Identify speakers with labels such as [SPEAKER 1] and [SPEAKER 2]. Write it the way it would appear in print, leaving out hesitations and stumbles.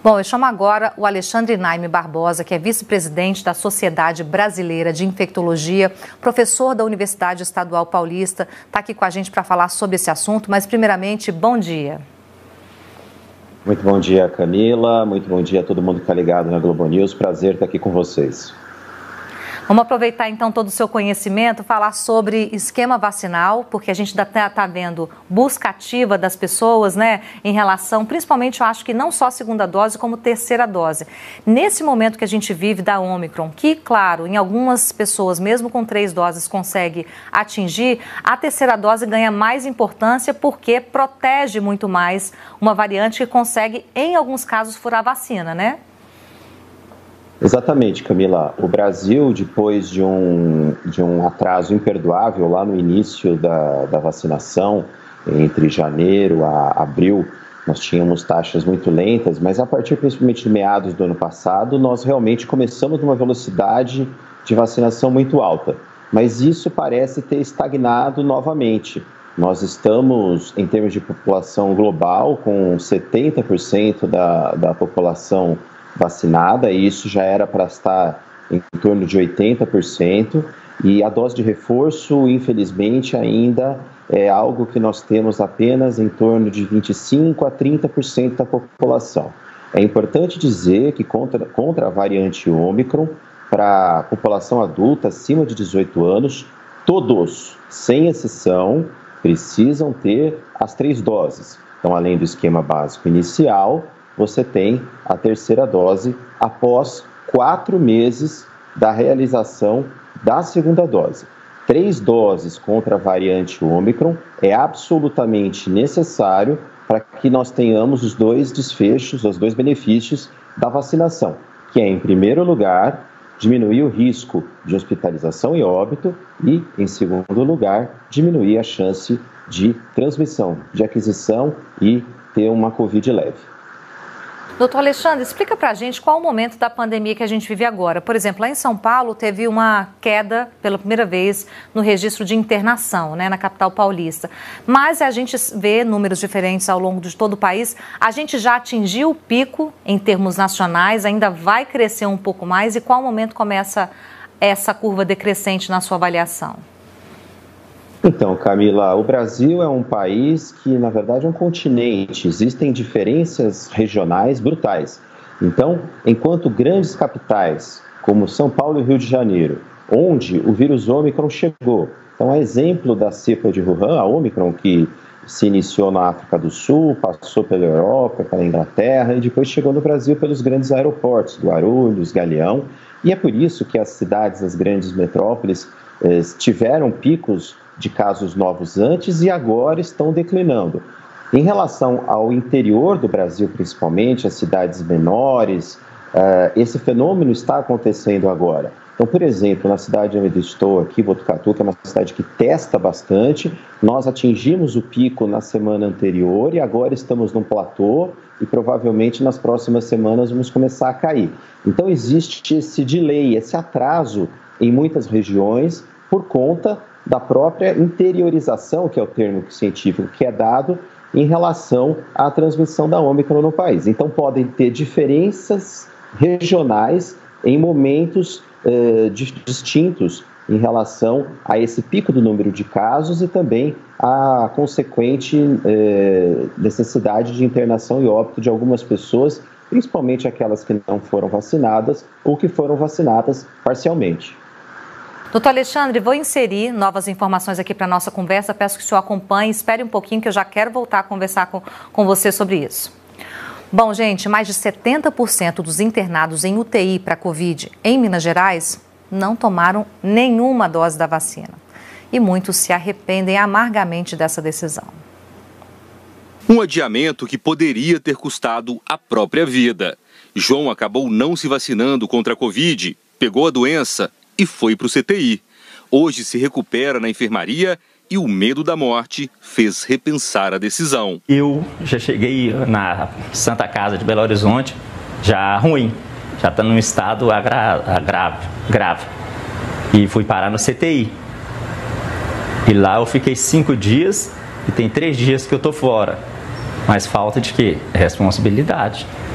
[SPEAKER 1] Bom, eu chamo agora o Alexandre Naime Barbosa, que é vice-presidente da Sociedade Brasileira de Infectologia, professor da Universidade Estadual Paulista, está aqui com a gente para falar sobre esse assunto, mas primeiramente, bom dia.
[SPEAKER 2] Muito bom dia, Camila, muito bom dia a todo mundo que está ligado na Globo News, prazer estar aqui com vocês.
[SPEAKER 1] Vamos aproveitar então todo o seu conhecimento, falar sobre esquema vacinal, porque a gente ainda está vendo busca ativa das pessoas, né, em relação, principalmente eu acho que não só a segunda dose, como terceira dose. Nesse momento que a gente vive da Ômicron, que claro, em algumas pessoas, mesmo com 3 doses, consegue atingir, a terceira dose ganha mais importância porque protege muito mais uma variante que consegue, em alguns casos, furar a vacina, né?
[SPEAKER 2] Exatamente, Camila. O Brasil, depois de um atraso imperdoável lá no início da vacinação, entre janeiro a abril, nós tínhamos taxas muito lentas, mas a partir principalmente de meados do ano passado, nós realmente começamos numa velocidade de vacinação muito alta. Mas isso parece ter estagnado novamente. Nós estamos, em termos de população global, com 70% da população vacinada, e isso já era para estar em torno de 80%, e a dose de reforço, infelizmente, ainda é algo que nós temos apenas em torno de 25% a 30% da população. É importante dizer que contra a variante Ômicron, para a população adulta acima de 18 anos, todos, sem exceção, precisam ter as 3 doses. Então, além do esquema básico inicial, você tem a terceira dose após 4 meses da realização da segunda dose. 3 doses contra a variante Ômicron é absolutamente necessário para que nós tenhamos os 2 desfechos, os 2 benefícios da vacinação, que é, em primeiro lugar, diminuir o risco de hospitalização e óbito e, em segundo lugar, diminuir a chance de transmissão, de aquisição e ter uma Covid leve.
[SPEAKER 1] Doutor Alexandre, explica pra gente qual o momento da pandemia que a gente vive agora. Por exemplo, lá em São Paulo teve uma queda pela primeira vez no registro de internação, né, na capital paulista. Mas a gente vê números diferentes ao longo de todo o país. A gente já atingiu o pico em termos nacionais, ainda vai crescer um pouco mais. E qual momento começa essa curva decrescente na sua avaliação?
[SPEAKER 2] Então, Camila, o Brasil é um país que, na verdade, é um continente. Existem diferenças regionais brutais. Então, enquanto grandes capitais, como São Paulo e Rio de Janeiro, onde o vírus Ômicron chegou, então, a exemplo da cepa de Wuhan, a Ômicron, que se iniciou na África do Sul, passou pela Europa, pela Inglaterra e depois chegou no Brasil pelos grandes aeroportos, Guarulhos, Galeão. E é por isso que as cidades, as grandes metrópoles, tiveram picos de casos novos antes e agora estão declinando. Em relação ao interior do Brasil, principalmente, as cidades menores, esse fenômeno está acontecendo agora. Então, por exemplo, na cidade onde eu estou aqui, Botucatu, que é uma cidade que testa bastante, nós atingimos o pico na semana anterior e agora estamos num platô e provavelmente nas próximas semanas vamos começar a cair. Então, existe esse delay, esse atraso em muitas regiões por conta da própria interiorização, que é o termo científico que é dado, em relação à transmissão da Ômicron no país. Então, podem ter diferenças regionais em momentos distintos em relação a esse pico do número de casos e também a consequente necessidade de internação e óbito de algumas pessoas, principalmente aquelas que não foram vacinadas ou que foram vacinadas parcialmente.
[SPEAKER 1] Doutor Alexandre, vou inserir novas informações aqui para a nossa conversa. Peço que o senhor acompanhe, espere um pouquinho que eu já quero voltar a conversar com você sobre isso. Bom, gente, mais de 70% dos internados em UTI para Covid em Minas Gerais não tomaram nenhuma dose da vacina. E muitos se arrependem amargamente dessa decisão.
[SPEAKER 3] Um adiamento que poderia ter custado a própria vida. João acabou não se vacinando contra a Covid, pegou a doença e foi para o CTI. Hoje se recupera na enfermaria e o medo da morte fez repensar a decisão.
[SPEAKER 4] Eu já cheguei na Santa Casa de Belo Horizonte, já ruim, já está num estado grave. E fui parar no CTI. E lá eu fiquei 5 dias e tem 3 dias que eu estou fora. Mas falta de quê? Responsabilidade.